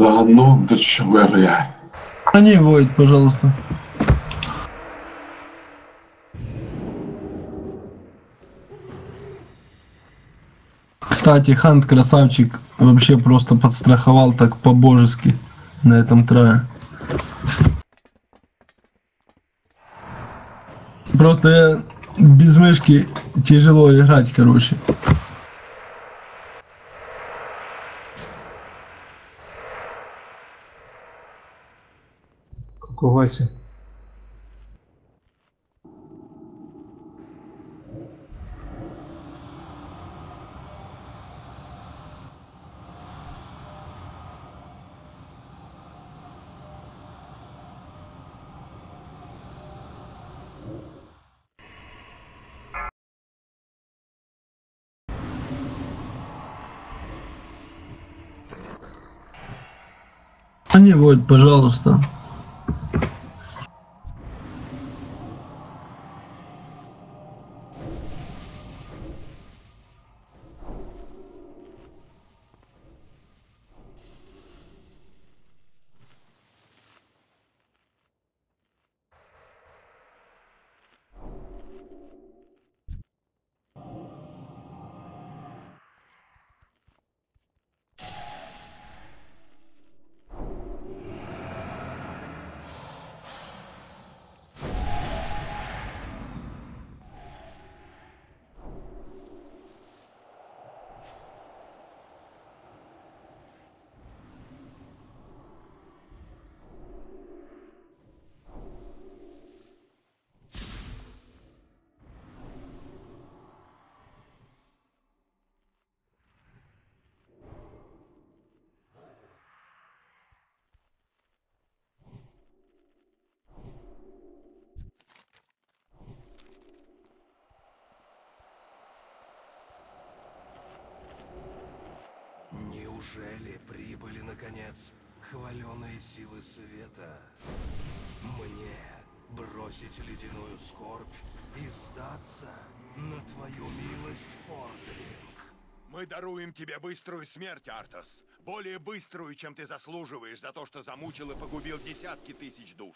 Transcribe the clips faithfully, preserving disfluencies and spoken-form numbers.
Да ну, до чего я? А не Войд, пожалуйста. Кстати, Хант красавчик вообще просто подстраховал так по-божески на этом трае. Просто без мышки тяжело играть, короче. Как у Васи. А не Войд, пожалуйста. Неужели прибыли, наконец, хваленые силы света? Мне бросить ледяную скорбь и сдаться на твою милость, Фордринг? Мы даруем тебе быструю смерть, Артас. Более быструю, чем ты заслуживаешь за то, что замучил и погубил десятки тысяч душ.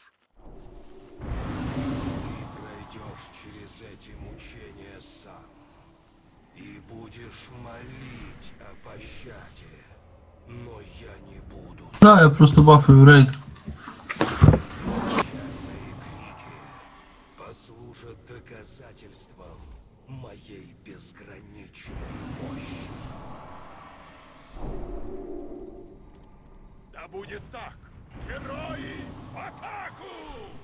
Ты пройдешь через эти мучения сам. И будешь молить о пощаде. Но я не буду. Да, я просто бафаю в рейд. Отчаянные крики послужат доказательством моей безграничной мощи. Да будет так! Герои в атаку!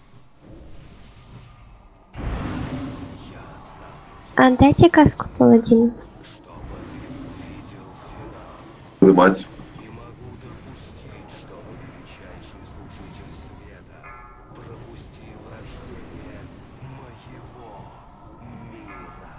Ясно. Отдайте каску паладину. Чтобы ты увидел финал. Дымать. Не могу допустить, чтобы величайший служитель света пропустил рождение моего мира.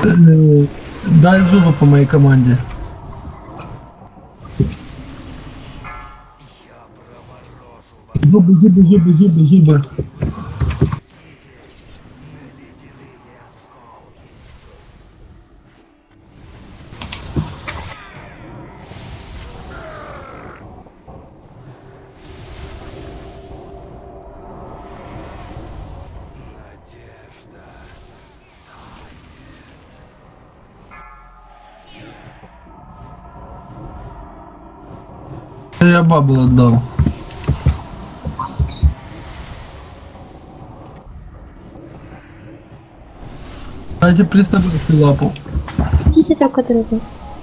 Э, Дай зубы по моей команде. Зубы, зубы, зубы, зубы, зубы. Я бабл отдал. Дайте приставляйте лапу. Идите друг от друга.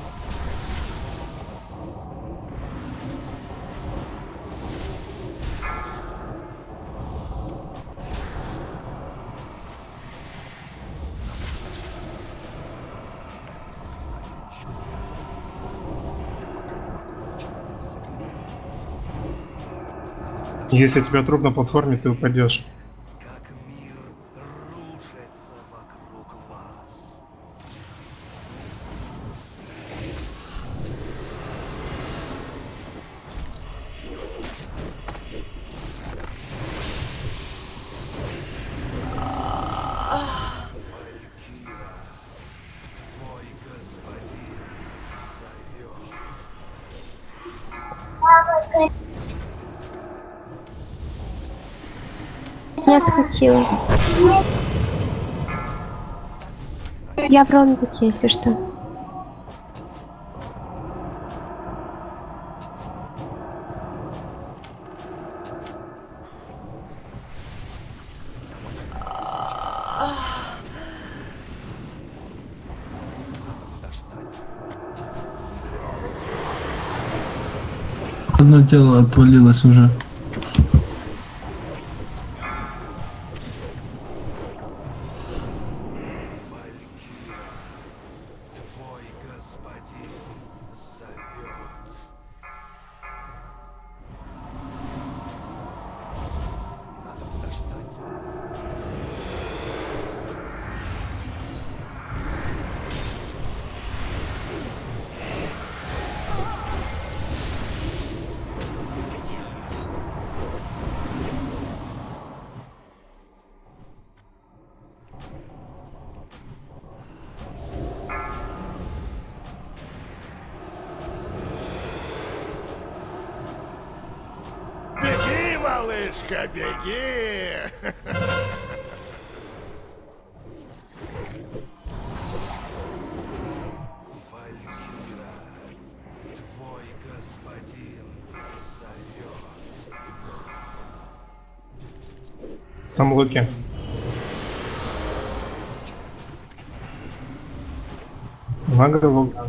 Если тебя труп на платформе, ты упадешь. Как мир рушится вокруг вас. Валькира, твой господин зовет. Я схватила. Я в ромбике, если что. Одно тело отвалилось уже. Твой господин зовет. Надо подождать. Беги, малышка, беги! Валькира, твой господин зовет. Там луки. Мага лука.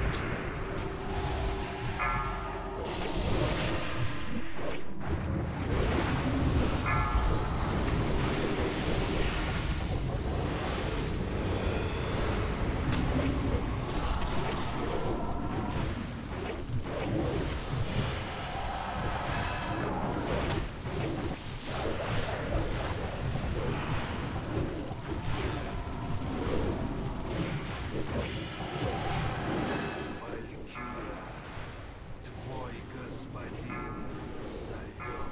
Валькира, твой господин зовет.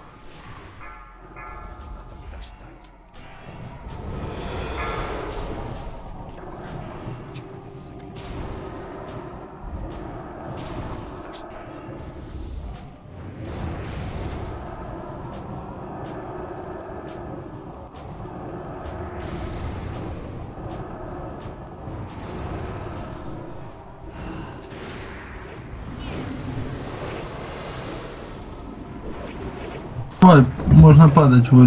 Надо подождать. Я пока лучик это заклинаю. Подождать. Ой, можно падать вот.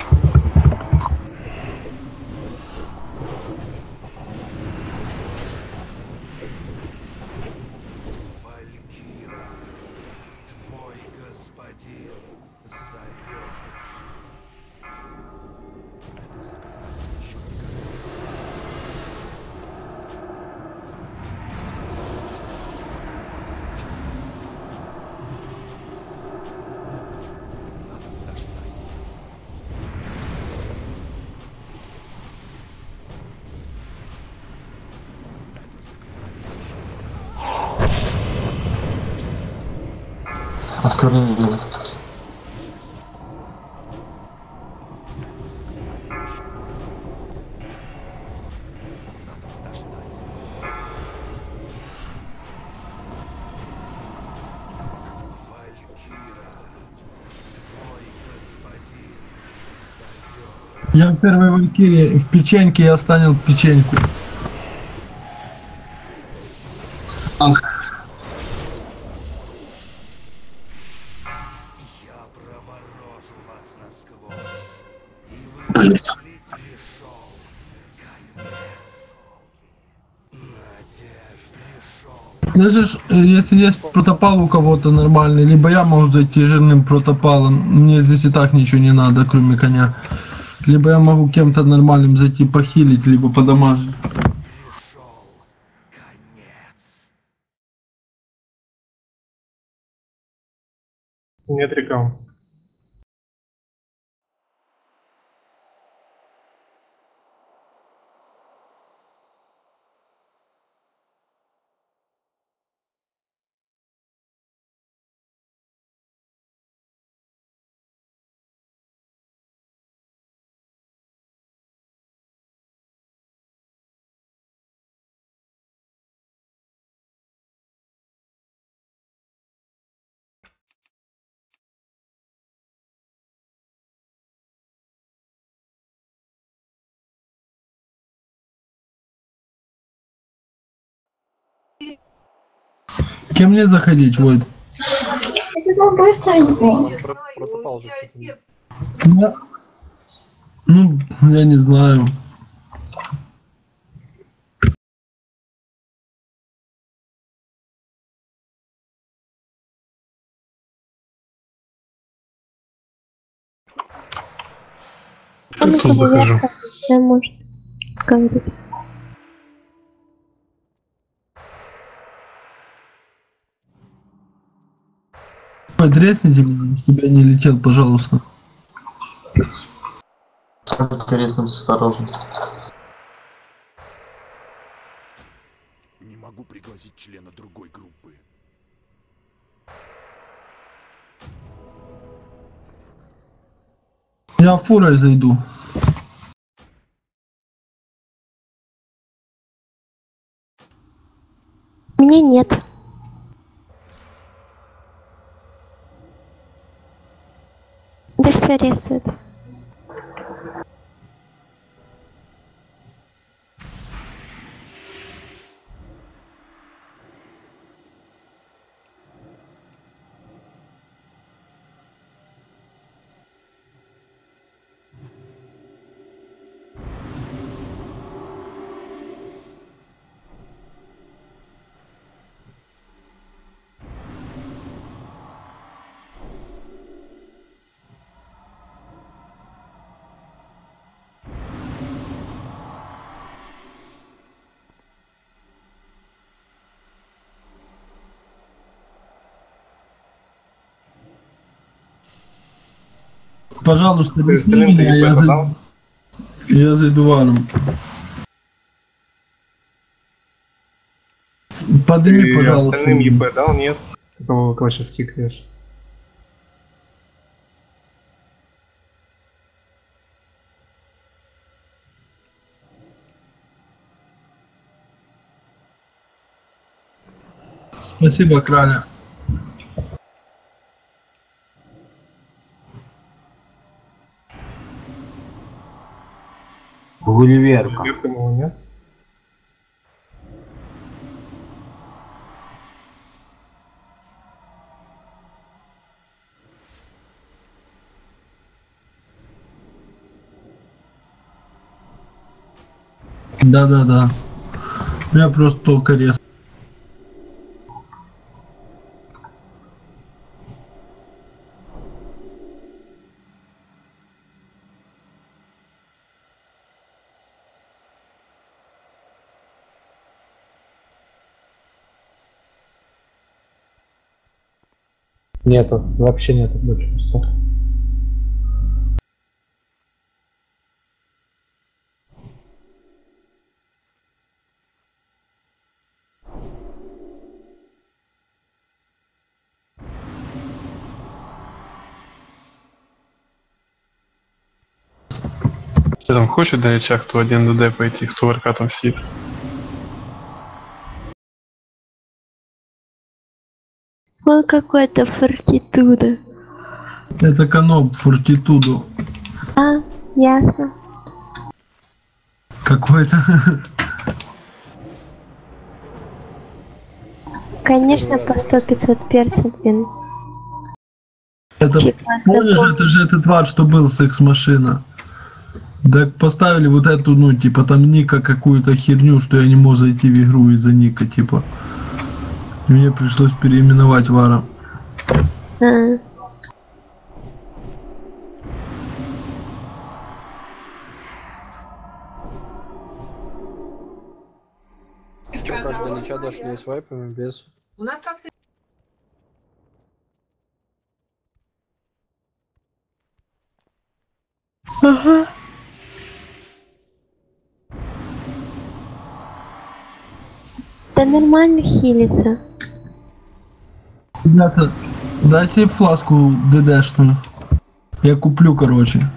Валькира, твой господин зовет. Это заклинание еще не готово. Надо подождать. Оскорбление. Я в первой валькирии в печеньке я оставил печеньку. Я проморожу вас насквозь. И вы Блять. пришел конец. Надежды шел. Даже ж, э, если есть протопал у кого-то нормальный, либо я могу зайти жирным протопалом, мне здесь и так ничего не надо, кроме коня. Либо я могу кем-то нормальным зайти похилить, либо подамажить. Пришел конец. Нет рекам. Кем мне заходить, Войд? Это быстренько. Протопал же. Ну, ну, я не знаю. Он еще наверх, что может говорить. Подрезните меня, чтобы я не летел, пожалуйста. Только резным осторожно. Не могу пригласить члена другой группы. Я фурой зайду. Меня нет. Да все рисует. Пожалуйста, Ты объясни остальным ты меня, я, ИП зай- дал? я зайду варом. Подними, Ты пожалуйста. остальным ЕП дал? Нет. Кого, кого сейчас кикаешь? Спасибо, Краля. Гулливерка. Вверх ему нет? Да-да-да. Я просто только рез. Нету, вообще нету больше пусто. Ты там хочешь на речах, кто один ДД пойти, кто в РК там сидит? Вот какой-то фортитуда. Это каноп фортитуду. А, ясно. Какой-то. Конечно, по сто пятьсот перцев, блин. Это, помнишь, это же этот вар, что был секс-машина. Так поставили вот эту, ну, типа, там Ника какую-то херню, что я не мог зайти в игру из-за Ника, типа. И мне пришлось переименовать вара. А. Что, как до Лича дошли с вайпами без? У нас как всегда. Ага. Да нормально хилится. Ребята, дайте фласку ДДшную. Я куплю, короче.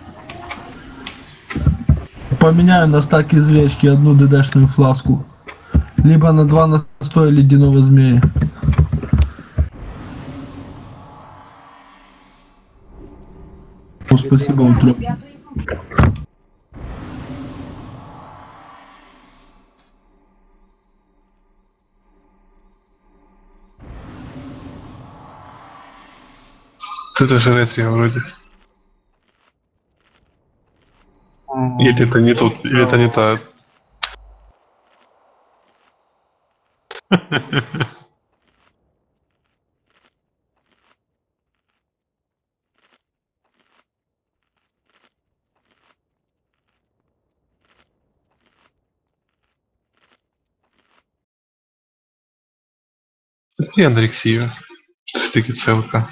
Поменяю на стак извечки одну ДДшную фласку. Либо на два настоя ледяного змея. О, спасибо, утро. Это же ретро вроде. Или это не тут, или это не та. И анорексия. Стыки целка.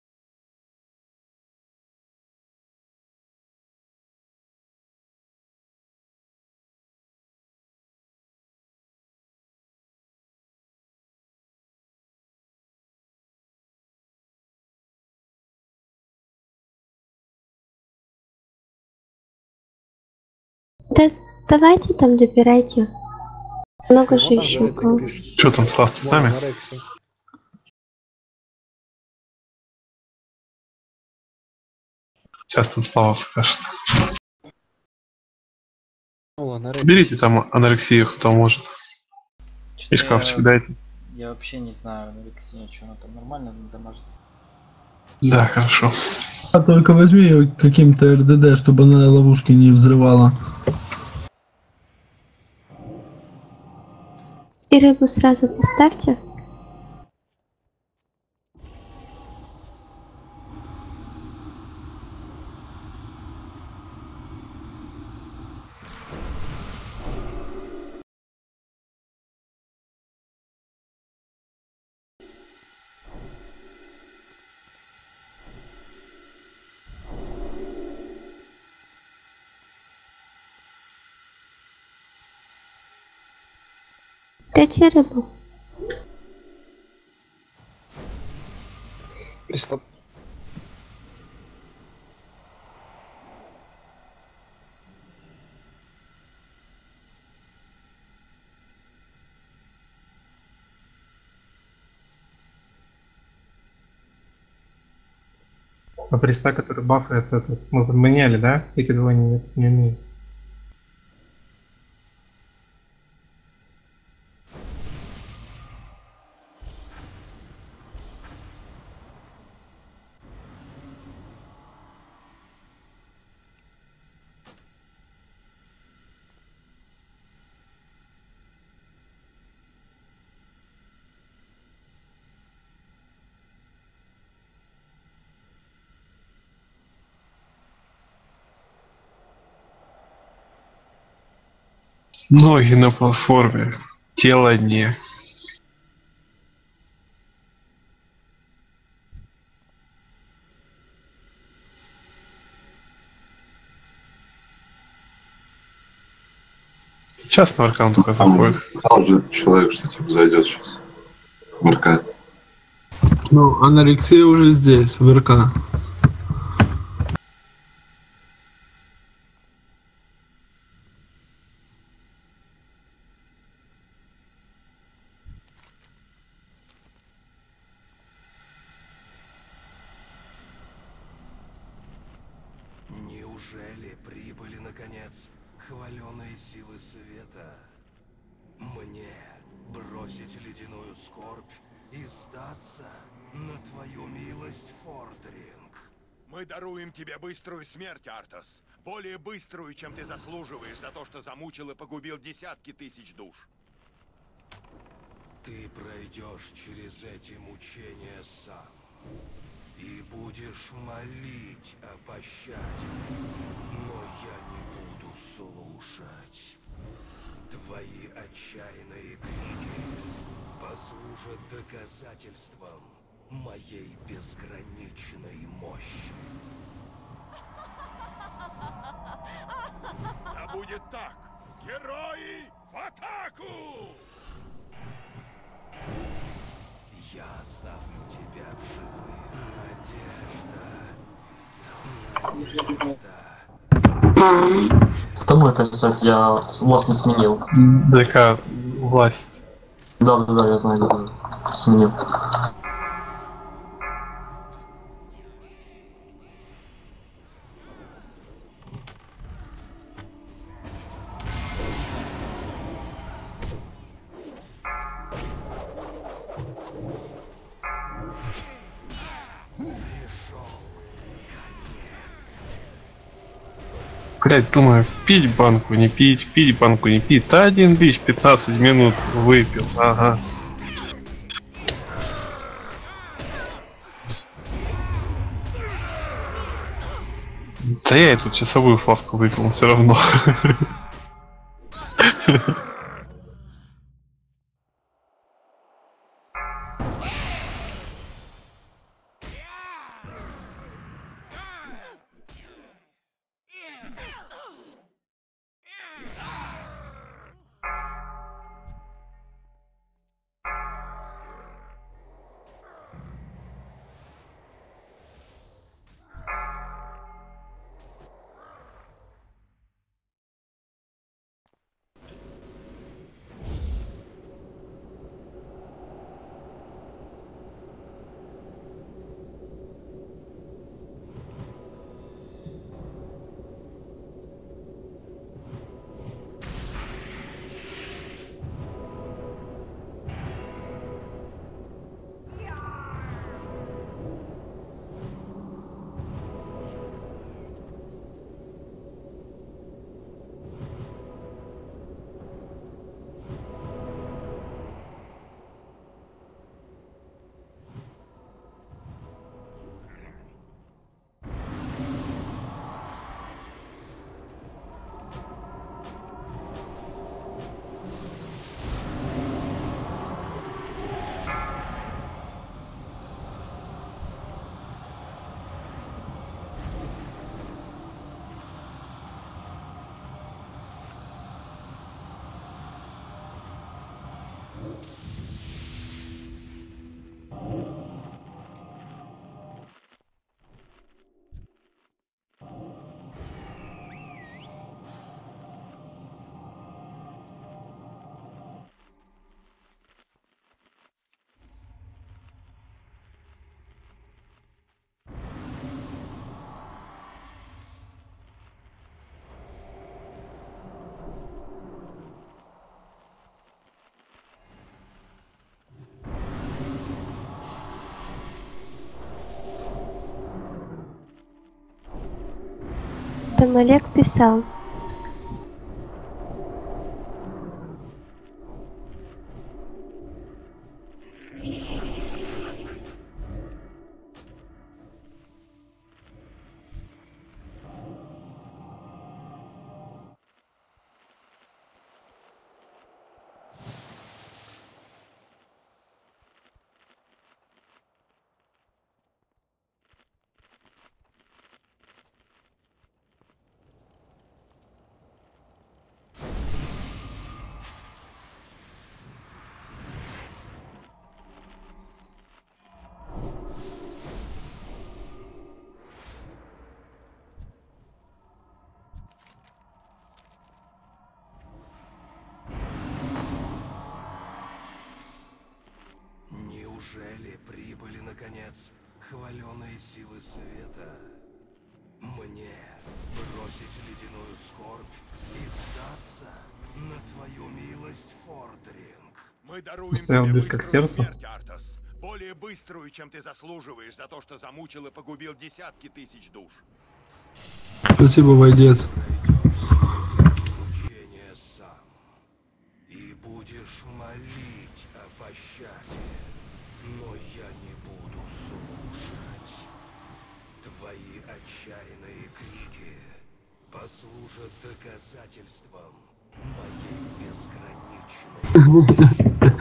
Да давайте там добирайте. Много же еще у кого. Что там, Слав, ты с нами? Сейчас там Слава покажет. Берите там анорексию, кто может. И шкафчик дайте. Я вообще не знаю анорексия, что она там нормально дамажит. Да, хорошо. А только возьми ее каким-то РДД, чтобы она ловушки не взрывала. И рыбу сразу поставьте. Дайте рыбу. Стоп. А приста, который бафает этот, мы поменяли, да? Эти два не, не умеют. Ноги на платформе, тело не. Сейчас на аркан только заходит. Сам же человек, что типа зайдет сейчас. В РК. Ну, анорексия уже здесь, в РК. Неужели прибыли, наконец, хваленые силы света? Мне бросить ледяную скорбь и сдаться на твою милость, Фордринг? Мы даруем тебе быструю смерть, Артас. Более быструю, чем ты заслуживаешь за то, что замучил и погубил десятки тысяч душ. Ты пройдешь через эти мучения сам. И будешь молить о пощаде. Но я не буду слушать. Твои отчаянные крики послужат доказательством моей безграничной мощи. Да будет так! Герои в атаку! Я оставлю тебя в живых. Надежда. Это мой косяк, я вас не сменил. ДК власть. Да, да, да, я знаю, да, да. Сменил. Блять, думаю, пить банку, не пить, пить банку, не пить. Да один бич пятнадцать минут выпил, ага. Да я эту часовую фласку выпил все равно. Там Олег писал. Неужели прибыли, наконец, хваленые силы света? Мне бросить ледяную скорбь и сдаться на твою милость, Фордринг. Мы даруем Стоял тебе близко к быструю сердцу. смерть, Артас. Более быструю, чем ты заслуживаешь за то, что замучил и погубил десятки тысяч душ. Спасибо, войдец. Мучение сам. И будешь молить о пощаде. Но я не буду слушать. Твои отчаянные крики послужат доказательством моей безграничной.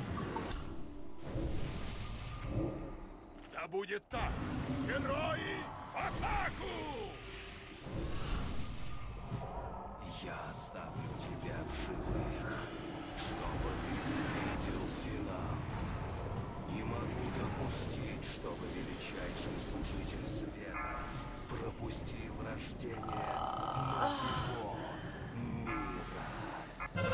Да будет так! Герои, в атаку! Я оставлю тебя в живых, чтобы ты увидел финал. Не могу допустить, чтобы величайший служитель света пропустил рождение моего мира.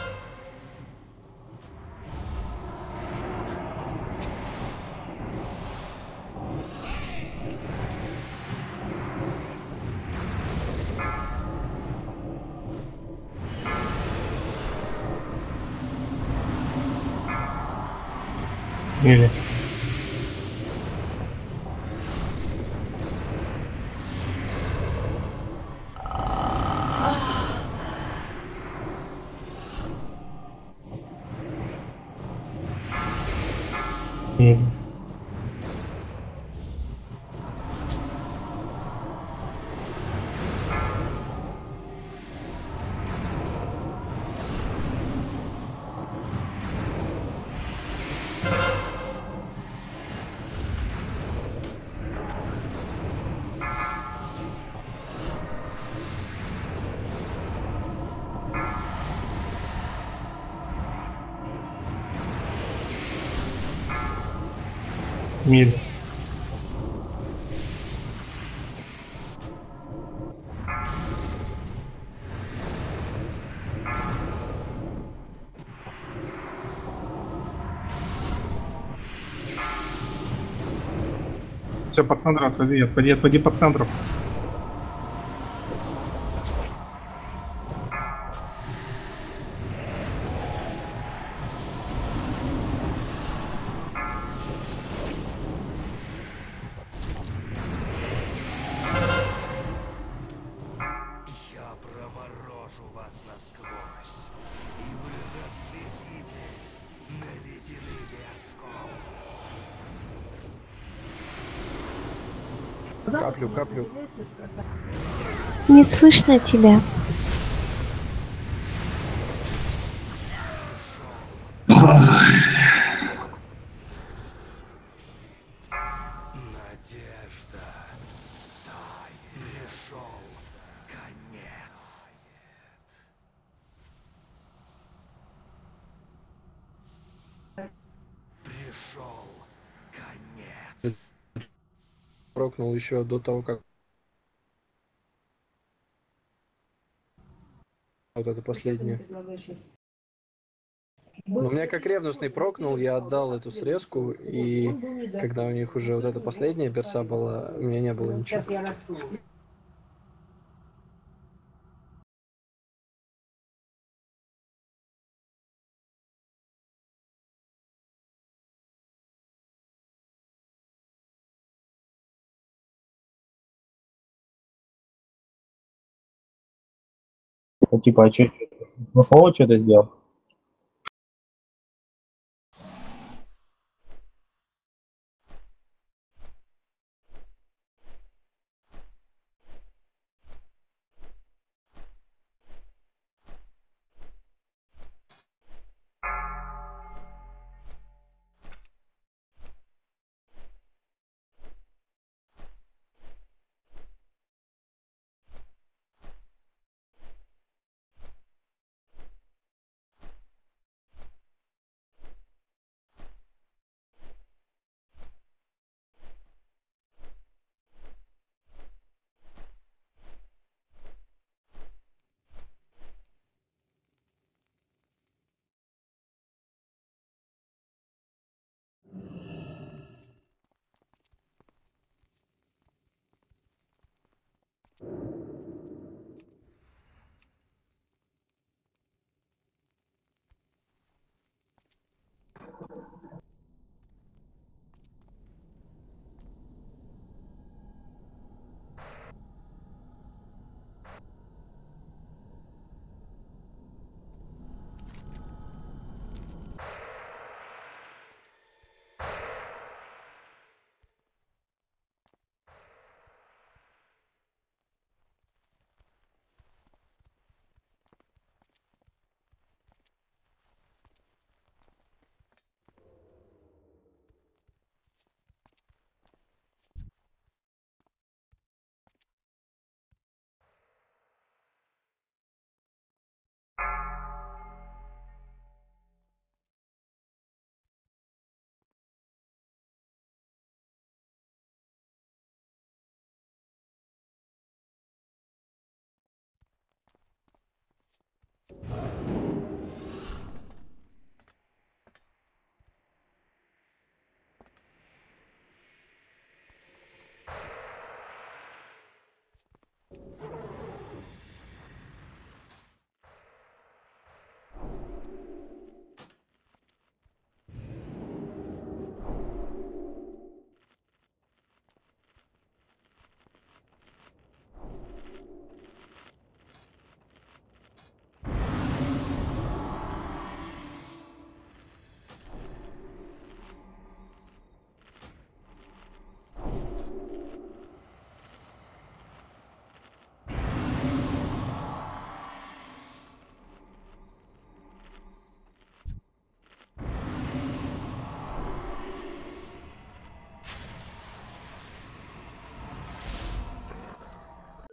Или... Или... Миль. Все, по центру отводи, отводи, отводи по центру. Я проморожу вас насквозь, и вы разлетитесь на ледяные осколки. Каплю, каплю. Не слышно тебя. Надежда тает. Пришел конец. Пришел конец. Прокнул еще до того, как... Вот это последнее. Но меня как ревностный прокнул, я отдал эту срезку, и когда у них уже вот эта последняя перса была, у меня не было ничего. Ну, типа, а что, плохого что-то сделал?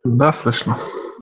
Да, слышно.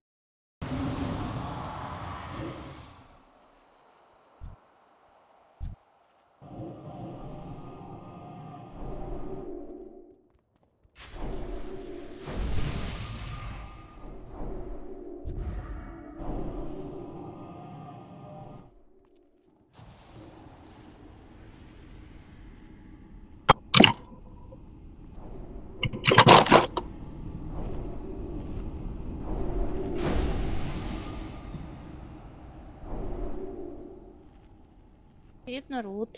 Привет, народ.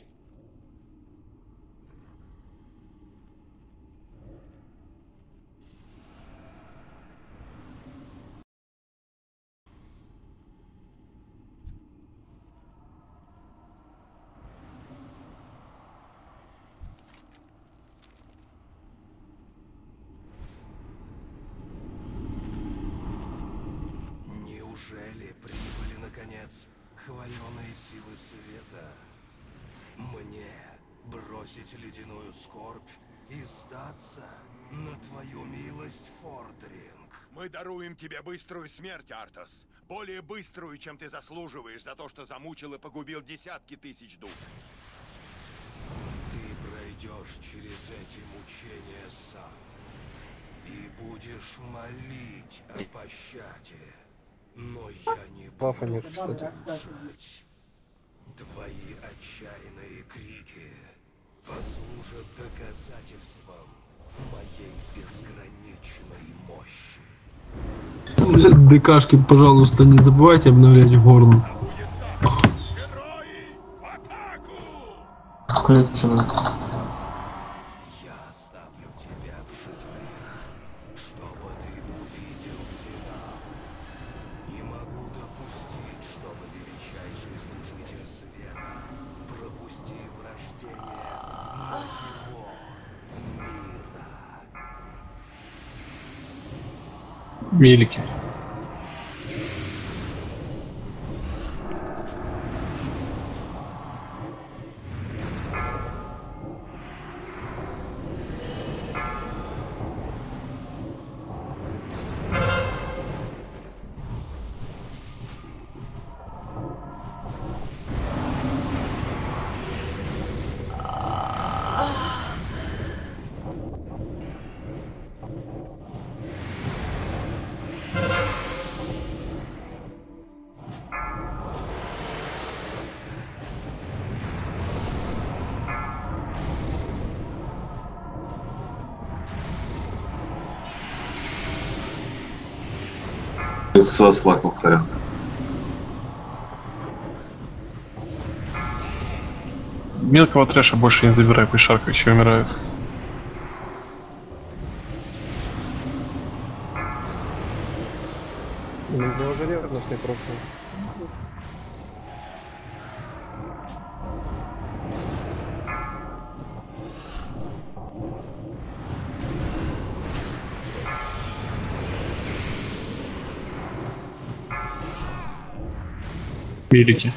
Неужели прибыли, наконец, хваленые силы света? Мне бросить ледяную скорбь и сдаться на твою милость, Фордринг? Мы даруем тебе быструю смерть, Артас. Более быструю, чем ты заслуживаешь за то, что замучил и погубил десятки тысяч душ. Ты пройдешь через эти мучения сам и будешь молить о пощаде. Но я не Пафа буду нет, кстати. слушать. Твои отчаянные крики послужат доказательством моей безграничной мощи. ДКшки, пожалуйста, не забывайте обновлять горн. Включено. Я оставлю тебя в живых, чтобы ты увидел финал. Не могу допустить, чтобы величайший служитель света пропустил рождение моего мира. Великий. Заслакал, сорян. Мелкого трэша больше не забирай, пусть шаркающие умирают. У меня уже ревностный прокнул. Великий.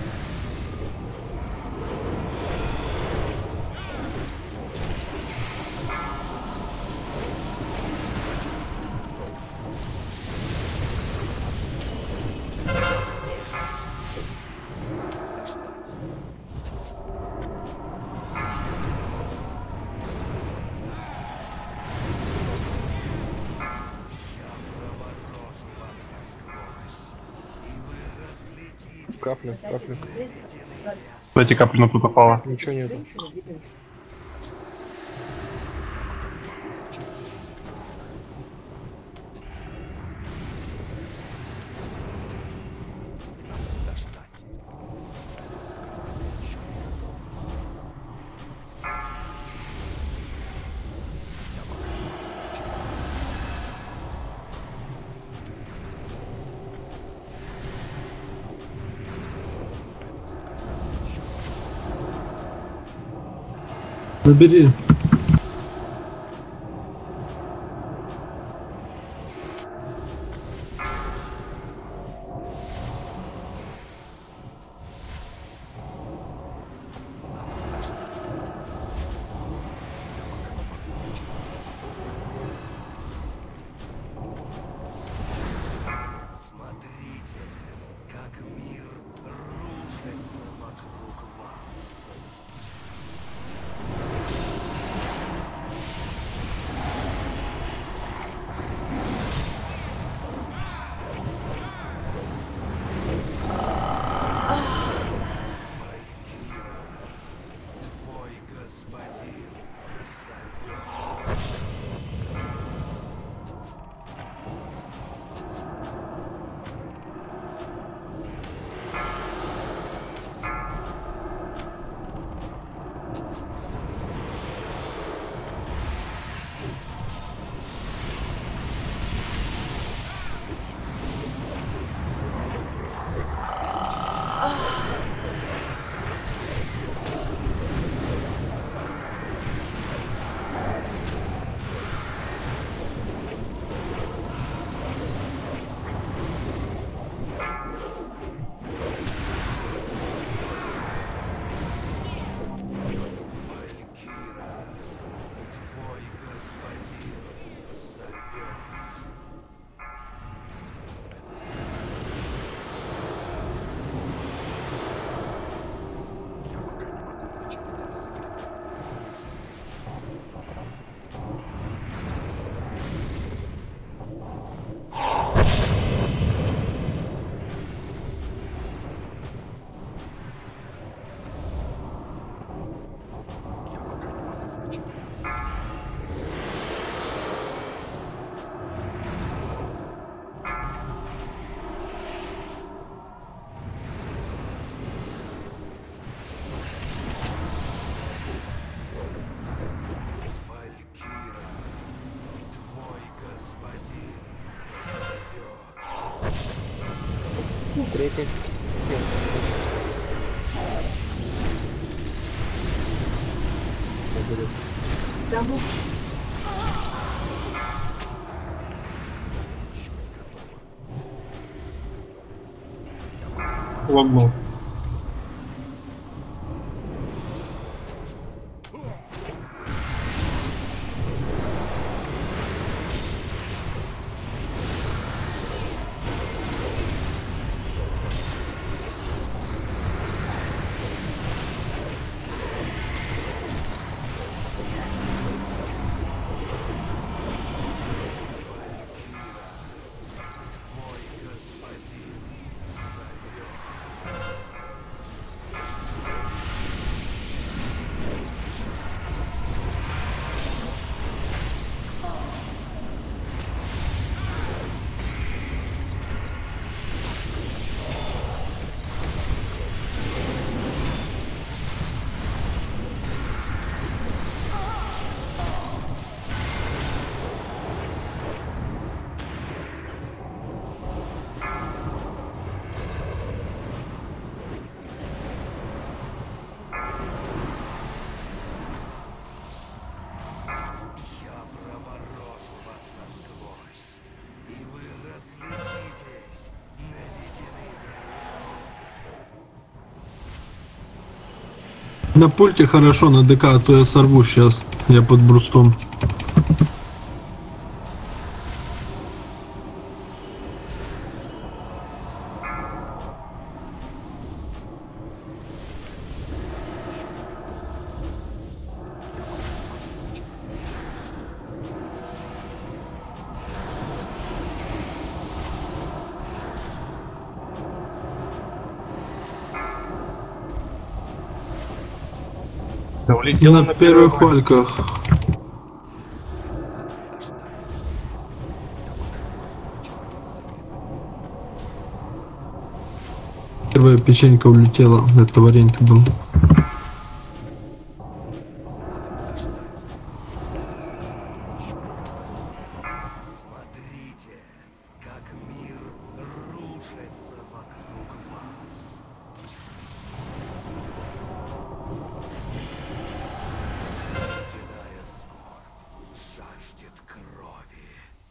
Каплю, каплю. Дайте каплю на протопала. Ничего нету. Забери. Третий. Логнул. На пульте хорошо, на ДК, а то я сорву сейчас. Я под брустом. Да, улетел на, на первых вальках. Первая печенька улетела, это варенька был. Смотрите, как мир рушится вокруг вас. Ледяная скорбь жаждет крови.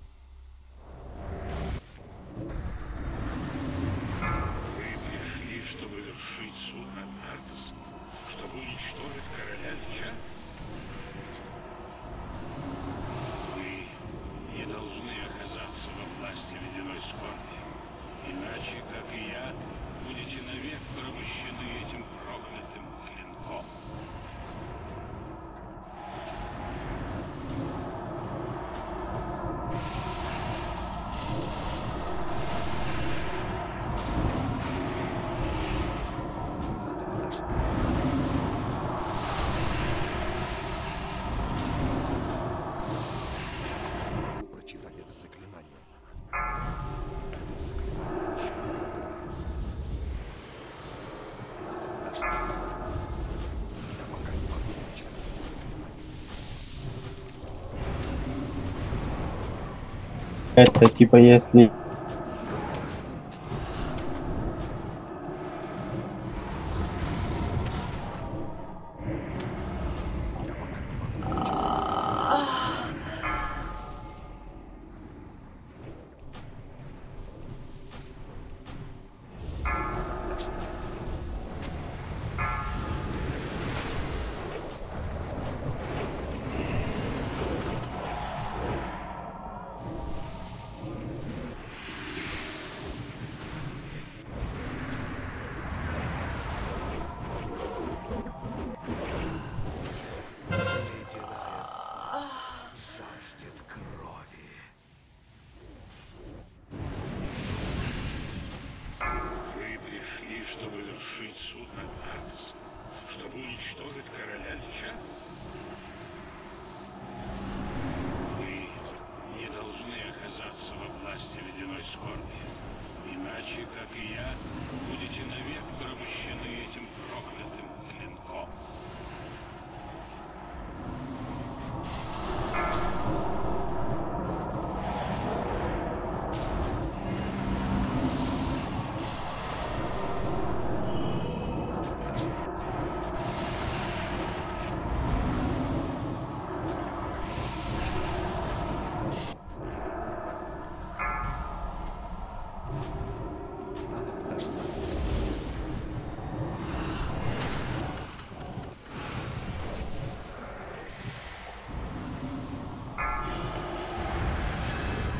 Вы пришли, чтобы вершить суд над Артасом, чтобы уничтожить короля Лича? Вы не должны оказаться во власти ледяной скорби, иначе, как и я, будете навек порабощены этим проклятым клинком. Прочитать это заклинание. Это заклинание еще не готово. Даже я пока не могу прочитать это заклинание. Это типа если... Ледяная скорбь жаждет крови. Вы пришли, чтобы вершить суд над Артасом, чтобы уничтожить короля Лича? Вы не должны оказаться во власти ледяной скорби, иначе, как и я, будете навек порабощены этим проклятым клинком.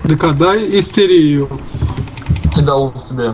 ДК, дай истерию. Кидал уже тебе.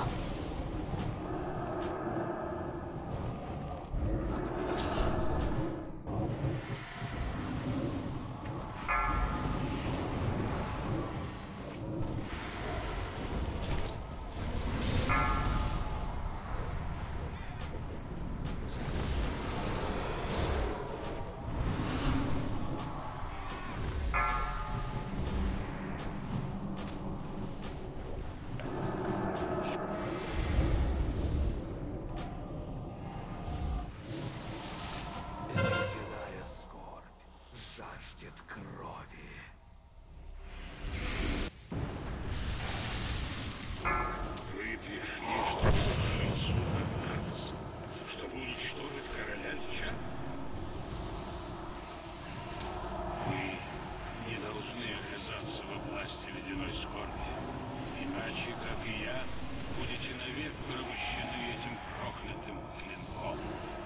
Ледяная скорбь жаждет крови. Вы пришли, чтобы устроить суд Артаса, чтобы уничтожить короля Лича. Вы не должны оказаться во власти ледяной скорби, иначе, как и я, будете навек порабощены этим проклятым клинком.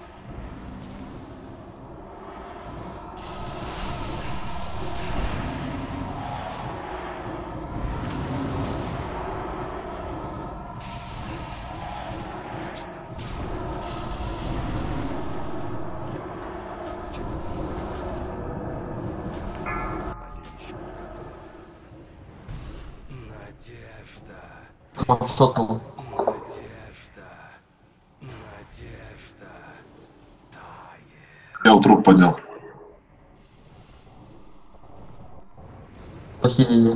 Надежда, Фотошотнул. надежда, надежда тает. Я у труп поднял. Похилили.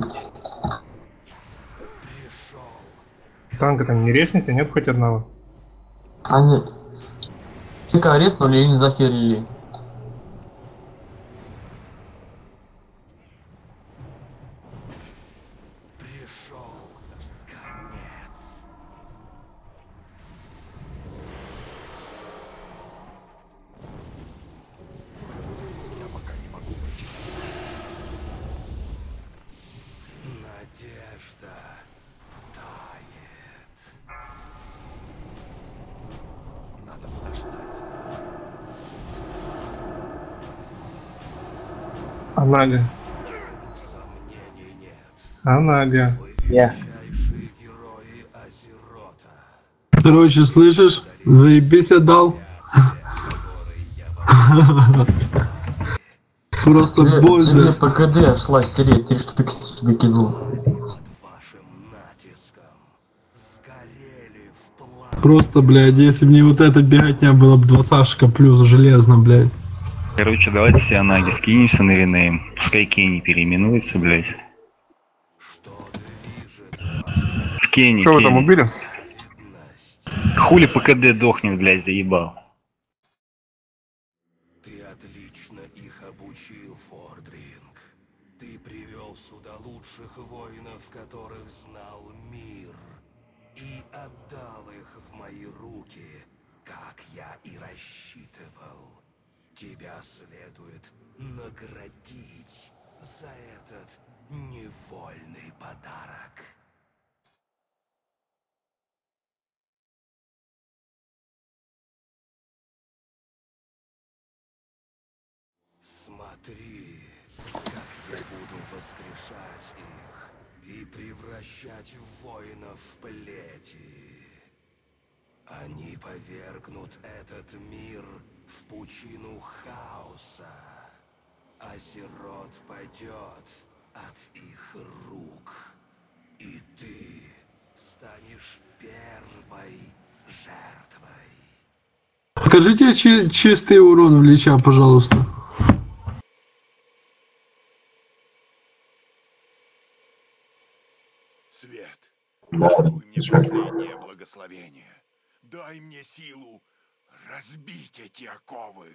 Танка там не ресните, нет хоть одного? А нет. Только арестнули и не захерили. Пришел конец. Я пока не могу прочитать. Надежда тает. Надо подождать. Анага. Сомнений нет. Анага. Я. Величайшие герои Азерота. Короче, слышишь? Заебись отдал. Просто Тебе, тебе больно. ПКД шла стереть, три штуки тебе кинул. Просто, блядь, если бы не вот это беготня, было бы двадцатка плюс железно, блядь. Короче, давайте все анаги скинемся на ренейм. Пускай Кенни переименуется, блядь. В Кенни, Что вы Кенни. там убили? Хули ПКД дохнет, блядь, заебал. Ты отлично их обучил, Фордринг. Ты привел сюда лучших воинов, которых знал мир, и отдал их в мои руки, как я и рассчитывал. Тебя следует наградить за этот невольный подарок. Смотри, как я буду воскрешать их и превращать в воинов плети. Они повергнут этот мир в пучину хаоса. Азерот падет от их рук, и ты станешь первой жертвой. Покажите чи- чистый урон в Лича, пожалуйста. Свет, Да. даруй мне последнее благословение. Дай мне силу разбить эти оковы.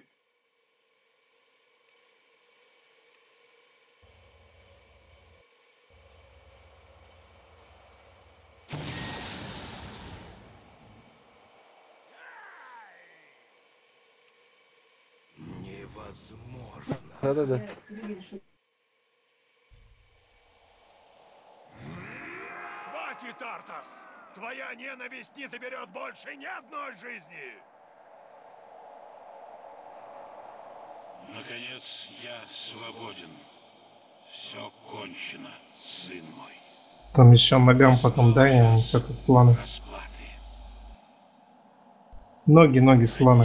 Невозможно. Да-да-да. Хватит, Артас! Твоя ненависть не заберет больше ни одной жизни! Наконец, я свободен. Все кончено. сын мой. Там еще ногам потом дай ему с этот слон. Ноги, ноги слона.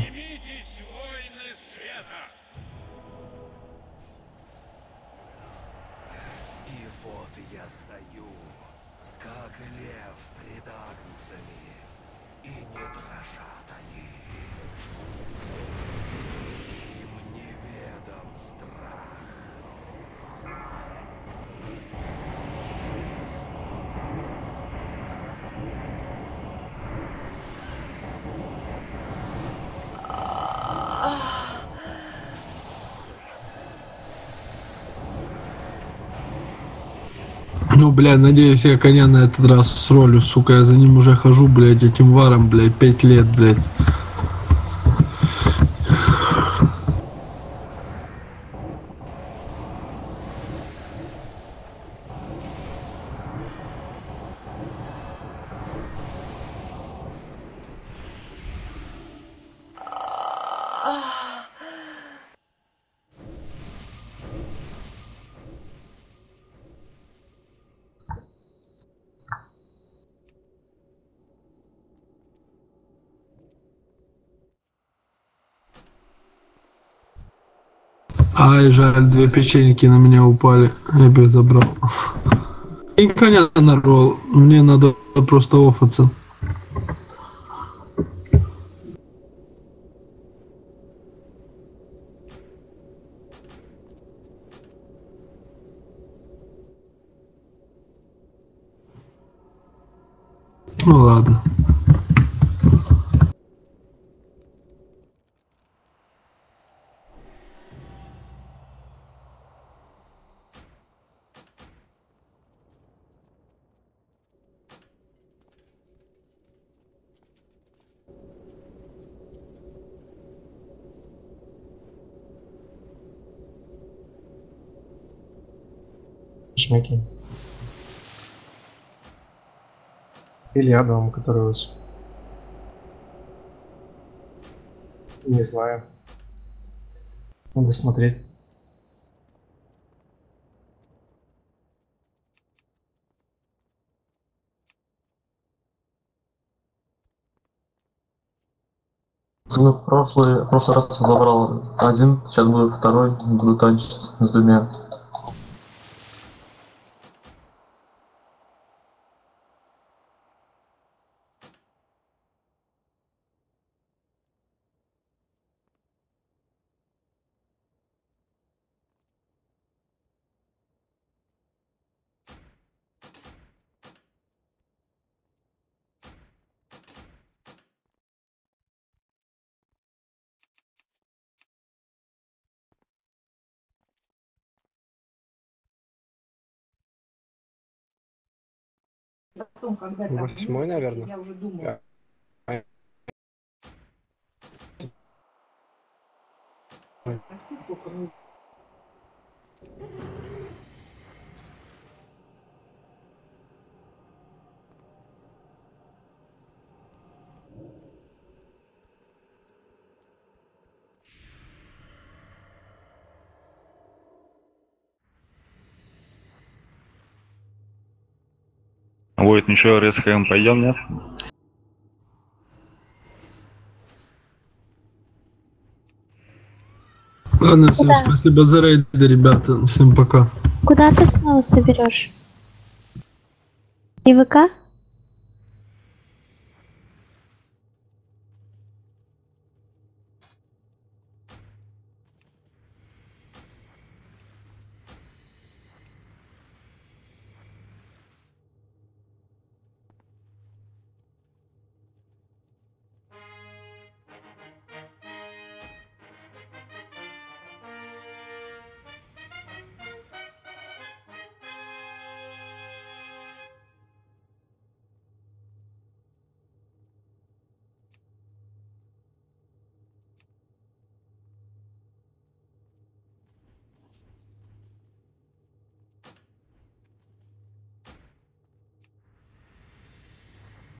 И вот я стою, как лев пред агнцами, и не дрожат они. Им неведом страх. Ну, бля, надеюсь, я коня на этот раз сролю, сука, я за ним уже хожу, блядь, этим варом, блядь, пять лет, блядь. Ай, жаль, две печеньки на меня упали. Я бы их забрал. И коня на ролл. Мне надо просто офаться. Ну ладно. Шмеки. Или Адам, который вышел. Не знаю. Надо смотреть. Ну, прошлый, прошлый раз я забрал один, сейчас буду второй, буду танчить с двумя. Восьмой, наверное. А, Войт, ничего, РСХМ пойдем, нет? Ладно, всем Куда? спасибо за рейды, ребята. Всем пока. Куда ты снова соберешь? И ВК?